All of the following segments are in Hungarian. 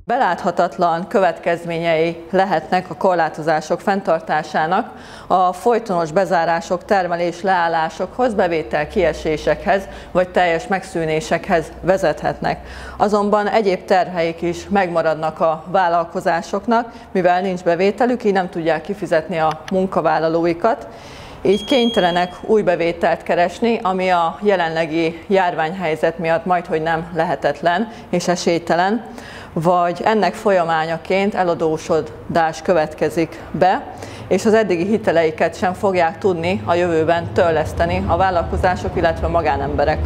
Beláthatatlan következményei lehetnek a korlátozások fenntartásának, a folytonos bezárások, termelés leállásokhoz, bevétel kiesésekhez vagy teljes megszűnésekhez vezethetnek. Azonban egyéb terheik is megmaradnak a vállalkozásoknak, mivel nincs bevételük, így nem tudják kifizetni a munkavállalóikat. Így kénytelenek új bevételt keresni, ami a jelenlegi járványhelyzet miatt majdhogy nem lehetetlen és esélytelen, vagy ennek folyamányaként eladósodás következik be, és az eddigi hiteleiket sem fogják tudni a jövőben törleszteni a vállalkozások, illetve a magánemberek.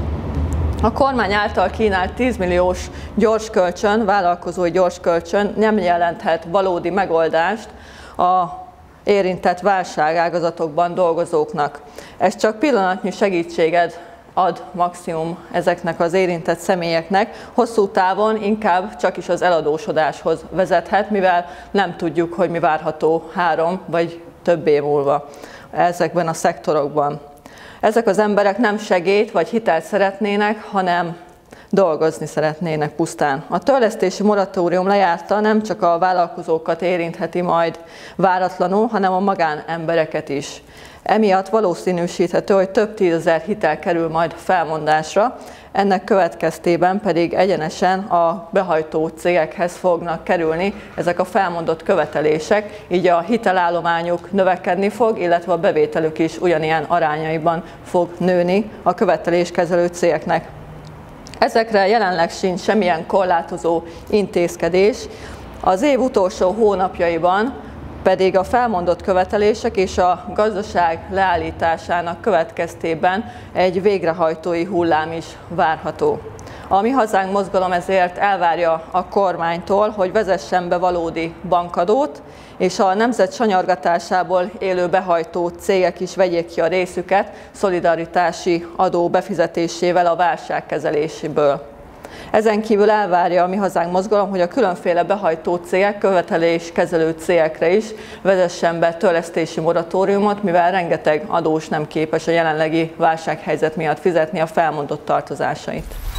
A kormány által kínált 10 milliós gyorskölcsön, vállalkozói gyorskölcsön nem jelenthet valódi megoldást a érintett válságágazatokban dolgozóknak. Ez csak pillanatnyi segítséget ad maximum ezeknek az érintett személyeknek, hosszú távon inkább csak is az eladósodáshoz vezethet, mivel nem tudjuk, hogy mi várható 3 vagy több év múlva ezekben a szektorokban. Ezek az emberek nem segélyt vagy hitelt szeretnének, hanem dolgozni szeretnének pusztán. A törlesztési moratórium lejárta nem csak a vállalkozókat érintheti majd váratlanul, hanem a magánembereket is. Emiatt valószínűsíthető, hogy több tízezer hitel kerül majd felmondásra, ennek következtében pedig egyenesen a behajtó cégekhez fognak kerülni ezek a felmondott követelések, így a hitelállományuk növekedni fog, illetve a bevételük is ugyanilyen arányaiban fog nőni a követeléskezelő cégeknek. Ezekre jelenleg sincs semmilyen korlátozó intézkedés. Az év utolsó hónapjaiban pedig a felmondott követelések és a gazdaság leállításának következtében egy végrehajtói hullám is várható. A Mi Hazánk mozgalom ezért elvárja a kormánytól, hogy vezessen be valódi bankadót, és a nemzet sanyargatásából élő behajtó cégek is vegyék ki a részüket szolidaritási adó befizetésével a válság kezeléséből. Ezen kívül elvárja a Mi Hazánk mozgalom, hogy a különféle behajtó cégek, követeléskezelő cégekre is vezessen be törlesztési moratóriumot, mivel rengeteg adós nem képes a jelenlegi válsághelyzet miatt fizetni a felmondott tartozásait.